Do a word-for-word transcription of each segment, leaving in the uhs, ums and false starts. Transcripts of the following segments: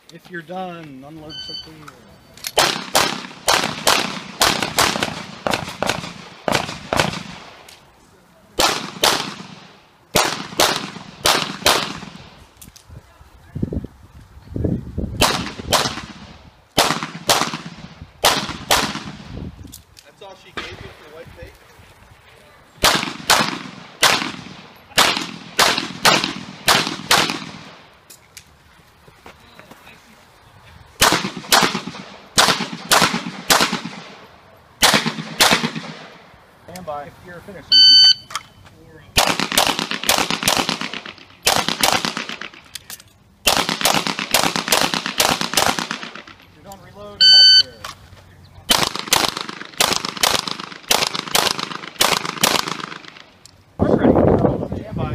If you're done, unload so clear. That's all she gave you for white bait? Stand by. If you're finished. If you're done, reload and holster. Stand by.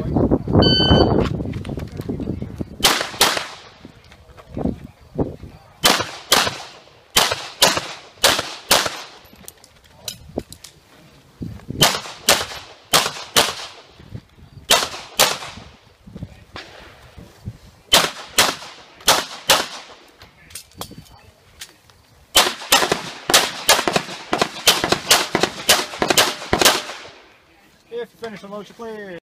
If you finish, unload your clear.